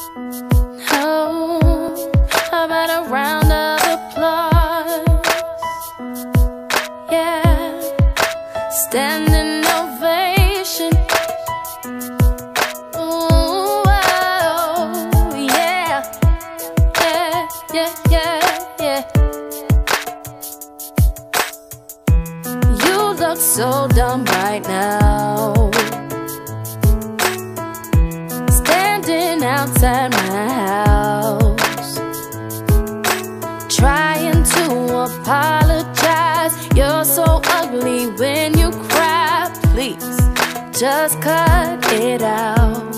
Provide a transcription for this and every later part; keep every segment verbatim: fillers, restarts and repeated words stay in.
Oh, how about a round of applause? Yeah, standing ovation. Ooh, oh, yeah, yeah, yeah, yeah, yeah. You look so dumb right now, outside my house, trying to apologize. You're so ugly when you cry. Please, just cut it out.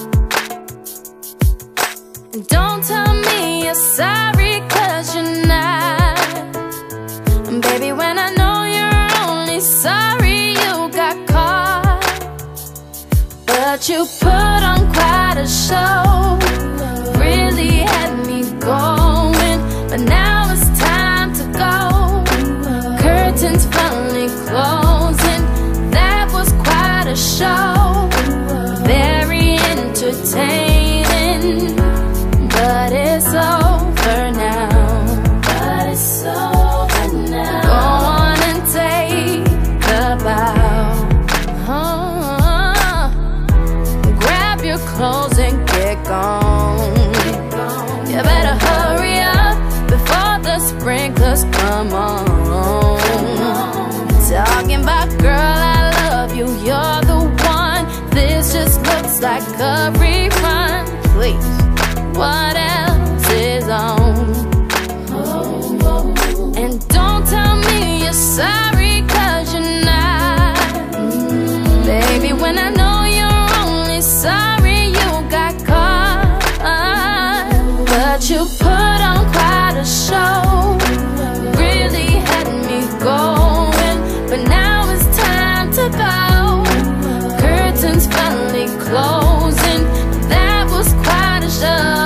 And don't tell me you're sorry, cause you're not. And baby, when I know you're only sorry you got caught, but you put on quite a show, really had me going, but now it's time to go. Curtains finally closing, that was quite a show. Very entertaining, but it's over now. But it's over now. Go on and take a bow. Oh, grab your clothes and get gone. You better hurry up before the sprinklers come on. Talking about, girl, I love you, you're the one. This just looks like a rerun. Please, what else is on? And don't tell me you're sorry, cause you're not. Baby, when I know you're only sorry you got caught, but you put on quite a show, really had me going, but now it's time to go. Curtains finally closing, that was quite a show.